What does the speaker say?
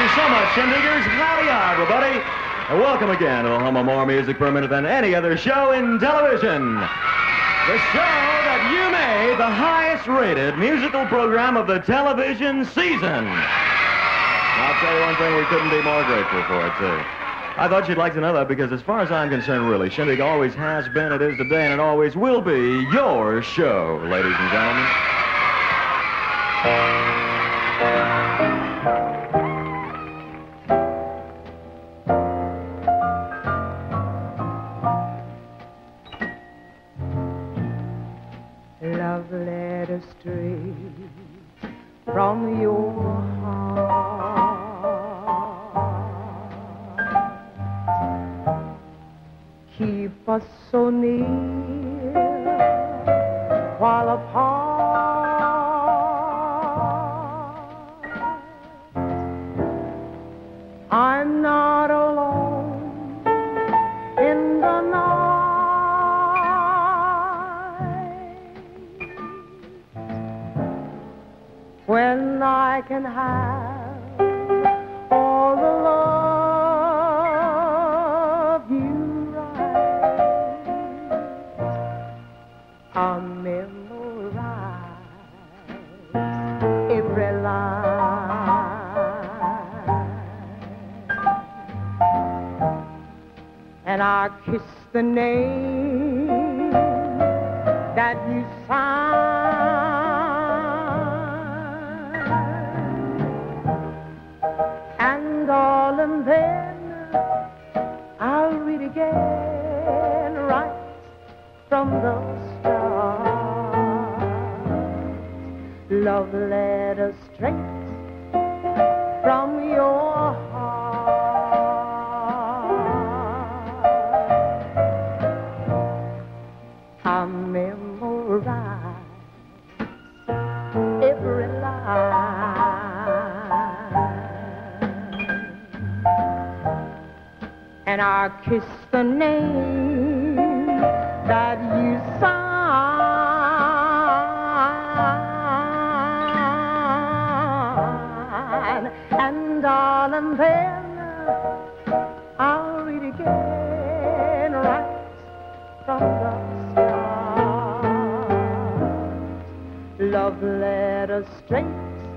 you so much, Shindiggers. Howdy, everybody. And welcome again to the home of more music per minute than any other show in television. The show that you made the highest-rated musical program of the television season. I'll tell you one thing, we couldn't be more grateful for it, too. I thought you'd like to know that because as far as I'm concerned, really, Shindig always has been, it is today, and it always will be your show, ladies and gentlemen. Love letter straight from your heart. Keep us so near while apart. I'm not alone in the night when I can have all the love you write. I'll memorize every line, and I'll kiss the name that you sign, and darling, then I'll read again right from the start. Love letter straight from your heart. I memorize every line, and I kiss the name that you sign, and darling, then I'll read again right from the start. Love letter straight